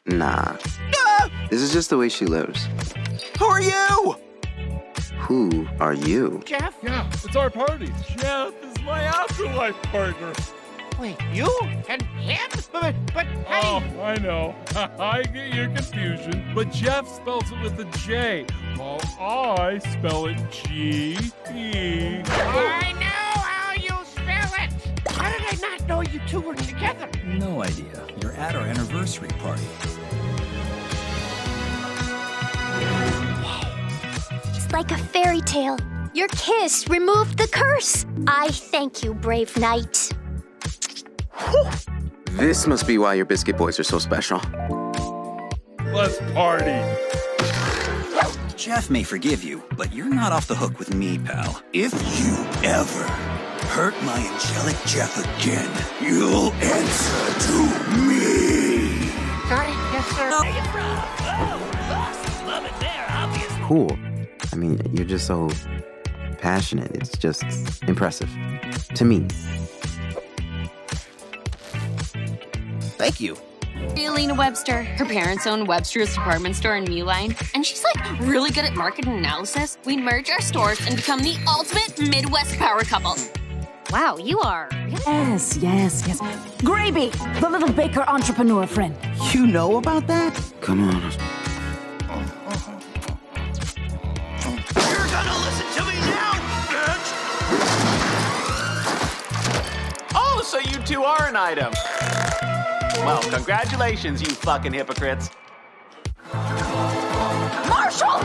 Nah. Ah! This is just the way she lives. Who are you? Who are you? Jeff? Yeah, it's our party. Jeff is my afterlife partner. Wait, you and him? But Oh, hey. I know. I get your confusion. But Jeff spells it with a J, while I spell it G-E. I know how you spell it. How did I not know you two were together? No idea. You're at our anniversary party. It's like a fairy tale. Your kiss removed the curse. I thank you, brave knight. This must be why your biscuit boys are so special. Let's party. Jeff may forgive you, but you're not off the hook with me, pal. If you ever hurt my angelic Jeff again, you'll answer to me. Sorry, yes, sir. Love it there, obviously. Cool. I mean, you're just so passionate. It's just impressive. To me. Thank you. Alina Webster. Her parents own Webster's department store in Muline, and she's like really good at market analysis. We merge our stores and become the ultimate Midwest power couple. Wow, you are really... Yes. Gravy, the little baker entrepreneur friend. You know about that? Come on. You're gonna listen to me now, bitch! Oh, so you two are an item. Well, congratulations, you fucking hypocrites. Marshall!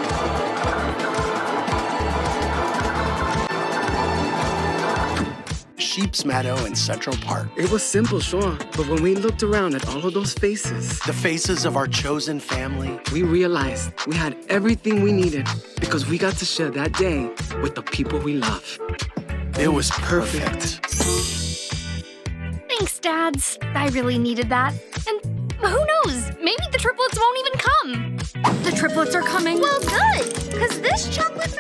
Sheep's Meadow in Central Park. It was simple, sure, but when we looked around at all of those faces, The faces of our chosen family. we realized we had everything we needed because we got to share that day with the people we love. It was perfect. Thanks, Dads. I really needed that. And who knows? Maybe the triplets won't even come. The triplets are coming. Well, good, because this chocolate...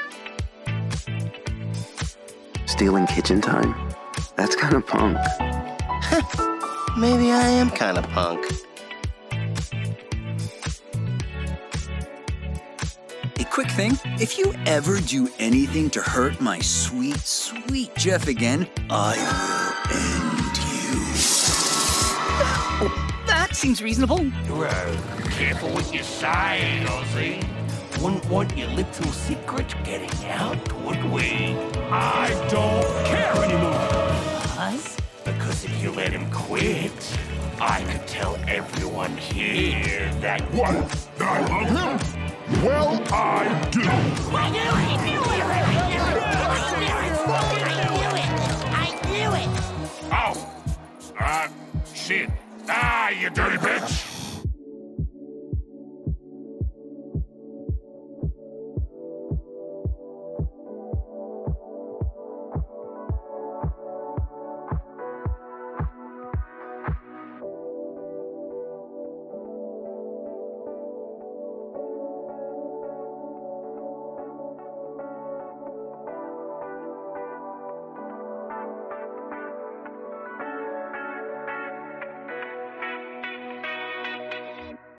Stealing kitchen time? That's kind of punk. Maybe I am kind of punk. A quick thing, if you ever do anything to hurt my sweet, sweet Jeff again, I will end you. Oh, that seems reasonable. Careful what you say, Ozzy. Wouldn't want your little secret getting out, would we? I don't care anymore. What? Because if you let him quit, I could tell everyone here that... What? I love him? Well, I do.